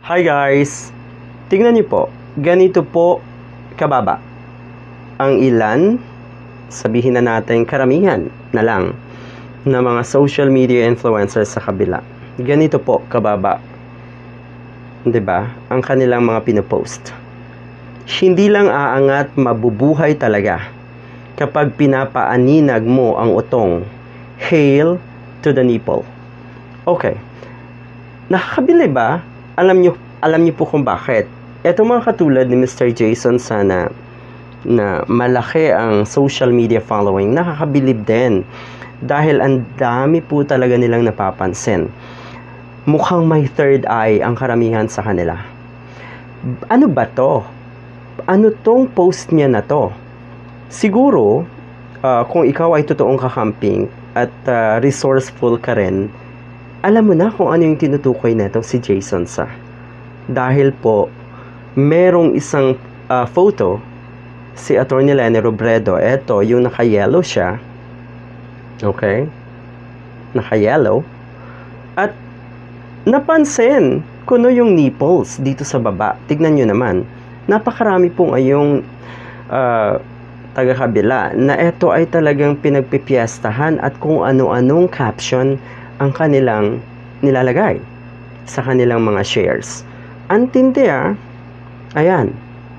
Hi guys! Tingnan niyo po, ganito po kababa ang ilan, sabihin na natin karamihan na lang, na mga social media influencers sa kabila. Ganito po kababa, 'di ba? Ang kanilang mga pinopost. Hindi lang aangat, mabubuhay talaga kapag pinapaaninag mo ang utong. Hail to the nipple. Okay. Nakakabili ba? Alam niyo po kung bakit. Ito mga katulad ni Mr. Jason sana na malaki ang social media following, nakakabilib din. Dahil ang dami po talaga nilang napapansin. Mukhang may third eye ang karamihan sa kanila. Ano ba to? Ano tong post niya na to? Siguro, kung ikaw ay totoong kakamping at resourceful ka rin, alam mo na kung ano yung tinutukoy nito si Jason Sa. Dahil po, merong isang photo si Atty. Leni Robredo. Ito, yung naka-yellow siya. Okay? Naka-yellow. At napansin ko yung nipples dito sa baba. Tignan nyo naman. Napakarami pong ayong taga-kabila na ito ay talagang pinagpipiestahan at kung ano-anong caption ang kanilang nilalagay sa kanilang mga shares. Antindi ayan.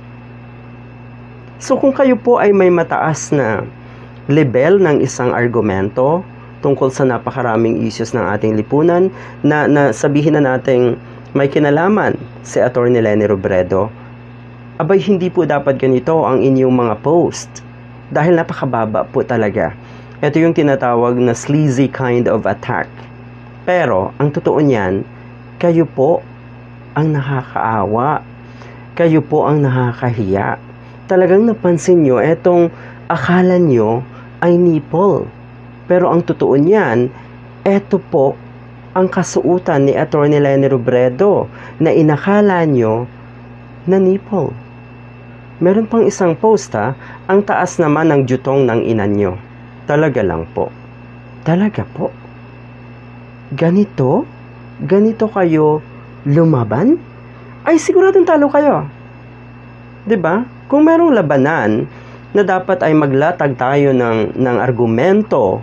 So kung kayo po ay may mataas na level ng isang argumento tungkol sa napakaraming issues ng ating lipunan na sabihin na nating may kinalaman si Atty. Leni Robredo, abay hindi po dapat ganito ang inyong mga post dahil napakababa po talaga. Ito yung tinatawag na sleazy kind of attack. Pero, ang totoo niyan, kayo po ang nakakaawa. Kayo po ang nakakahiya. Talagang napansin nyo, etong akala nyo ay nipple. Pero ang totoo niyan, eto po ang kasuutan ni Atty. Leni Robredo na inakala nyo na nipple. Meron pang isang post ang taas naman ng jutong ng ina nyo. Talaga lang po. Talaga po. Ganito kayo lumaban? Ay siguradong talo kayo. 'Di ba? Kung merong labanan na dapat ay maglatag tayo ng argumento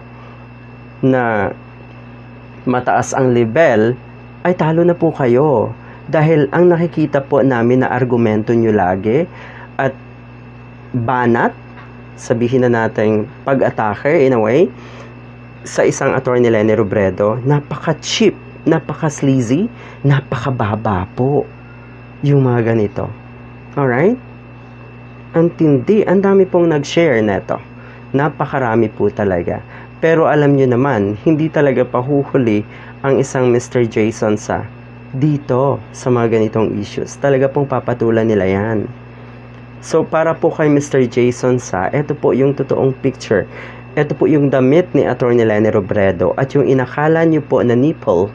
na mataas ang level, ay talo na po kayo. Dahil ang nakikita po namin na argumento nyo lagi at banat, sabihin na natin pag-atake in a way, sa isang Atty. Leni Robredo, napaka-cheap, napaka-sleazy, napakababa po yung mga ganito. Alright? Ang tindi, ang dami pong nag-share neto. Napakarami po talaga. Pero alam nyo naman, hindi talaga pahuhuli ang isang Mr. Jason Sa dito sa mga ganitong issues. Talaga pong papatulan nila yan. So para po kay Mr. Jason Sa, ito po yung totoong picture. Ito po yung damit ni Atty. Leni Robredo at yung inakala nyo po na nipple,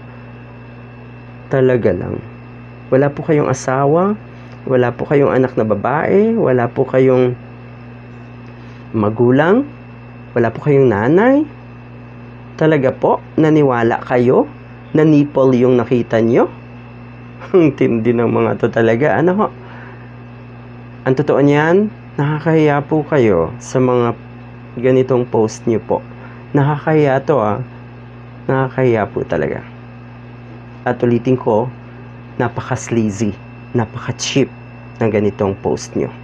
talaga lang. Wala po kayong asawa, wala po kayong anak na babae, wala po kayong magulang, wala po kayong nanay. Talaga po, naniwala kayo na nipple yung nakita nyo? Ang tindi ng mga to talaga. Ano ho? Ang totoo niyan, nakakahiya po kayo sa mga ganitong post nyo po. Nakakahiya to Nakakahiya po talaga. At ulitin ko, napaka-sleazy, napaka-cheap ng ganitong post nyo.